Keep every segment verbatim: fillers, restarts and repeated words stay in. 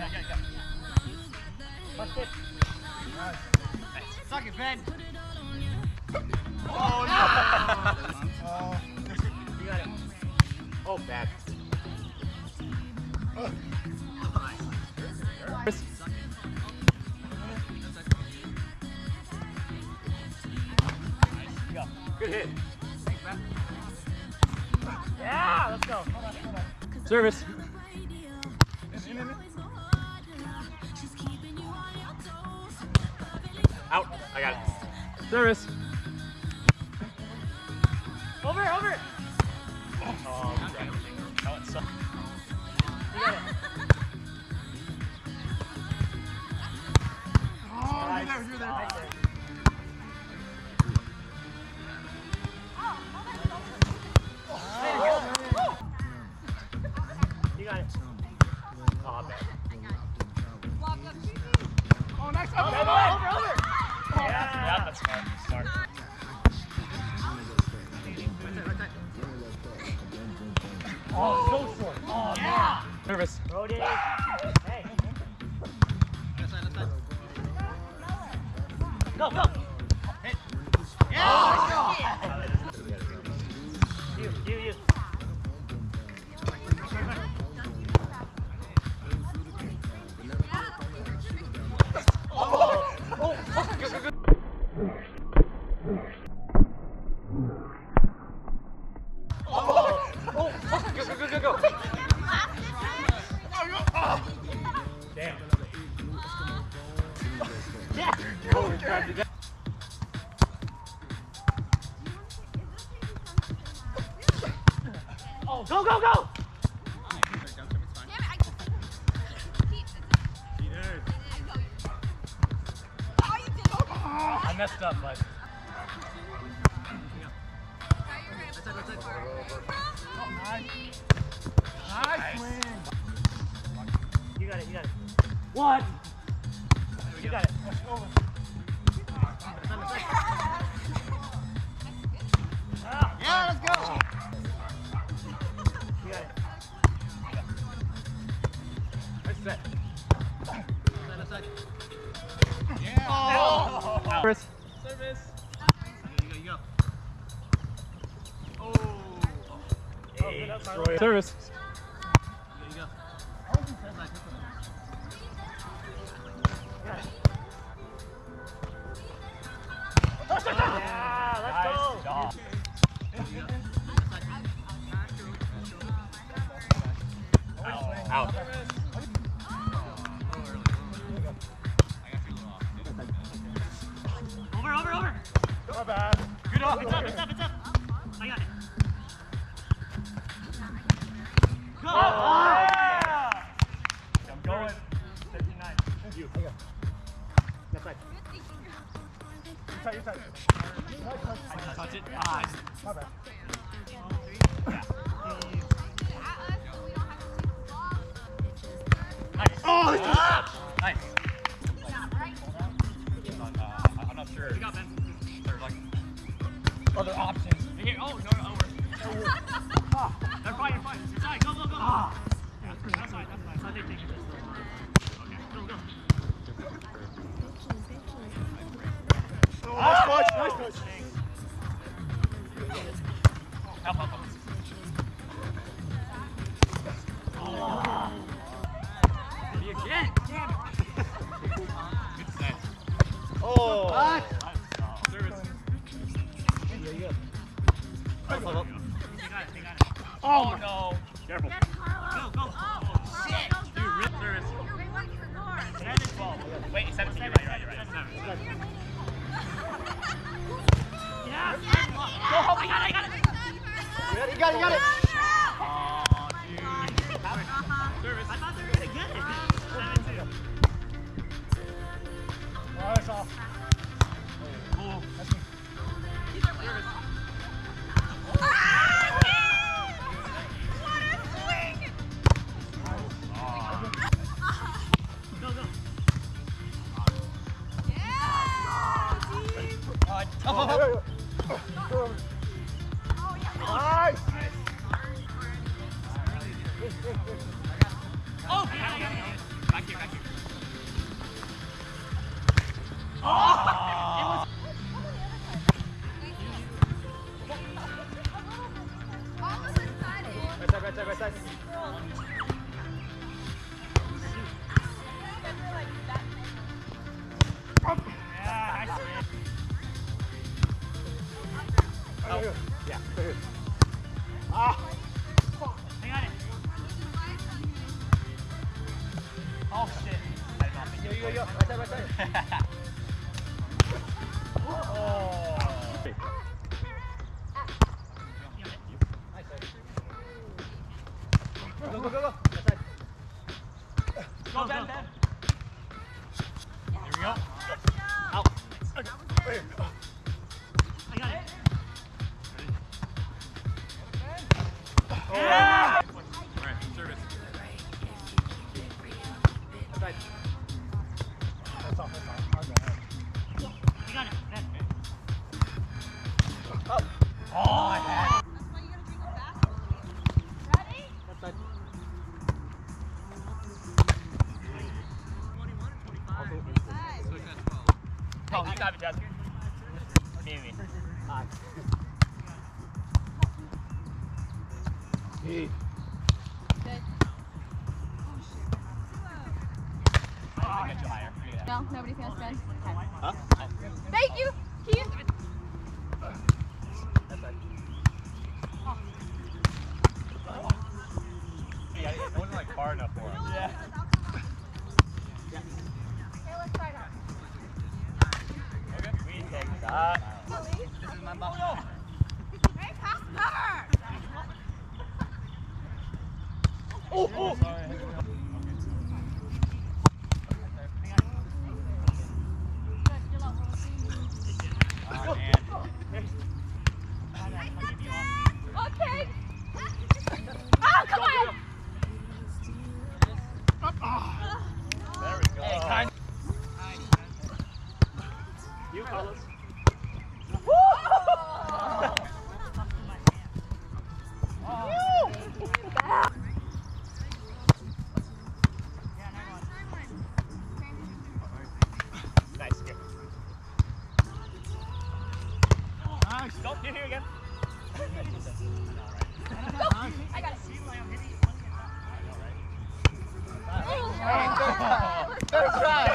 Yeah, yeah, yeah. Watch it. Nice. Suck it, Ben. Oh, no. Oh, You got it. Oh, bad. oh. Good hit. Thanks, man. Yeah, let's go. Hold on, hold on. Service. In, in, in. Out. I got it. Service. Over, over. Oh, okay. Oh, it sucks. You got it. Oh, Nice. you're there, you're there. Nice. You got it. Oh, bad. Oh, nice. Over, over, over, over. Yeah, Yeah. that's smart. Smart. Oh, so short. Oh, yeah. Service. Brody. Hey. Go, go. Hit. Yeah. You, you, you. Oh. Oh. Go, go, go, go, go. Damn. Yeah. Oh, grabbed it. Oh, go, go, go. I messed up, but. Oh, nice. Nice swing. You got it, you got it. What? You got it. Over. Ah, Yeah, let's go. you got it. Nice set. Yeah. Oh. Service. Service. You go, you go. Oh. Hey, Destroy. Service. You go, you go. Yeah, let's go. Nice job. Out. Out. Over, over, over. Not bad. Good up. It's up, it's up, it's up. I got it. Go. Oh, yeah. I'm going. fifty-nine. You. That's right. You tight, you tight. Nice, nice. I didn't touch it. Ah, Not bad. Nice. Oh, this is nice. uh, I'm not sure. You got Ben. There's like other options. Here. Oh, no, no, over. They're fine, you're fine. You're fine. Go, go, go. Ah. Yeah, that's fine, that's fine. I think they can just. Okay, go, go. Nice touch, nice touch. Help, help, help. Me again. Damn it. Good set. Oh. Nice. Service. Yeah, yeah. Up, up, up. They got it, they got it. Oh, no. Careful. Go, go. Oh, shit. Dude, rip service. Seven, twelve. Wait, seventeen. You're right, you're right, you're right. Seven. Yeah. Go, I got it, I got it. You got it, you got it, you got it. Oh, dude. Service. I thought they were going to get it. Seven, two. Oh, it's off. Oh, That's me. service. Go, go. Uh, up, up, up. Nice. Yeah. Ah. Hang on it. Oh shit. I did not think Yo, you yo, were yo. going. Right side, right side. Oh. Nice side. Go, go, go, go. Right side. Go, Ben, Ben. Here we go. Out. I got it. Yeah! Alright, service. Right side. That's off, that's off. I'll go ahead. You got it, Ben. Oh. Oh, I had it. That's why you gotta drink them fast. Ready? Right side. Oh, you got it, Jasper. Me, me. Hi. Hey. Good. Oh, I'll get you higher. Forget it. No, nobody's gonna spin. Okay. Huh? Thank you, Keith. That side. Yeah, it wasn't like far enough for him. Yeah. Okay, let's try that. Okay. We take that. This is my ball. Hey, pass her. Oh, oh. Sorry. Oh, man. Okay. Oh, come on. There we go. Hey, kind. You, Carlos. Nice. Good. Nice. Go. Here, here again. I got it. Hey, good. Good try.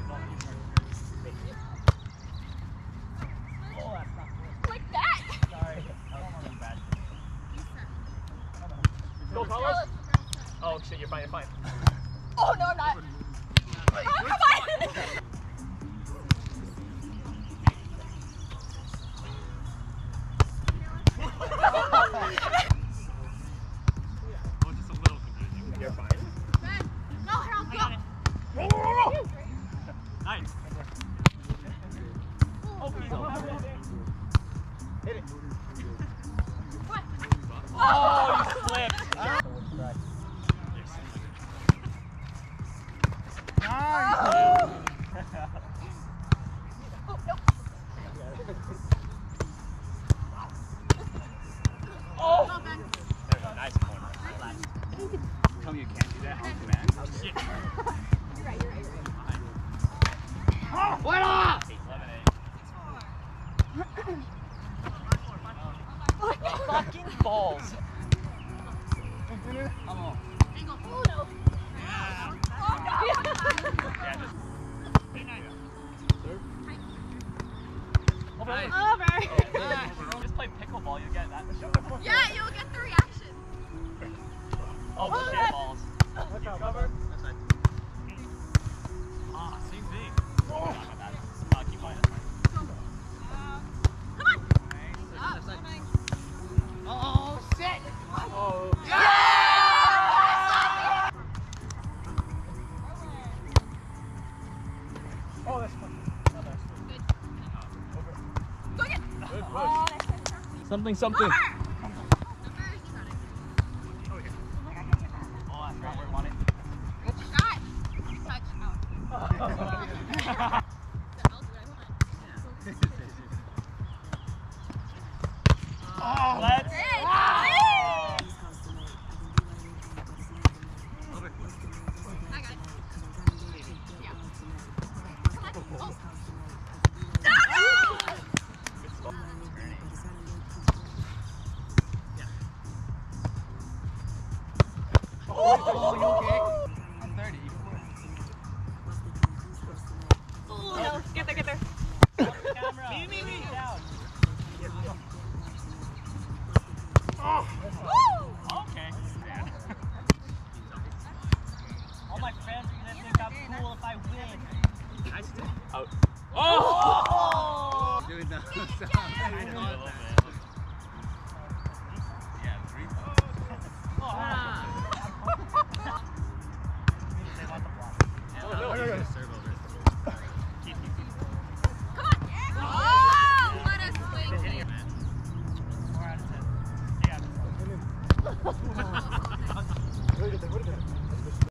Like that. Sorry. That was bad. Go, Carlos. Oh, shit. You're fine. You're fine. Oh, no, I'm not. Oh, come on. Oh, just a little confusing. You're fine. Ben. No, Harold, I go. got it. Roll, roll, roll. Nice. Oh, please. Hit it. What? Oh, you slipped. Nice. Oh, no. Oh. Go, Ben. There's a nice corner. Tell me you can't do that. Oh, man. Shit. You're right, you're right, you're right. Oh, what up? Eight, eleven, eight. Fucking balls. Come on. Angle. Oh, no. Oh, no. Yeah, just. Serve. Over. Over. Oh, just play pickleball, you get that. Yeah, you'll get the reaction. Oh, Oh, shit yeah. balls. Watch out, cover. That side. Ah, same thing. Oh, my bad. Ah, keep playing. That's fine. Come on. That Up. side. Coming. Oh, shit. Oh. Oh, that's fun. Go again. Good Oh, push. that's good. Something, something. Over. Numbers, you got it. Oh, here. Oh my God, get that. Oh, I forgot where I want it. Good shot. Touch out. The hell do I want? Oh, Let's. Hey, Ah! I got it. Yeah. Come on. Oh. Oh, you okay? I'm thirty. Oh, no. Get there, get there. Me, me, me. Down. Just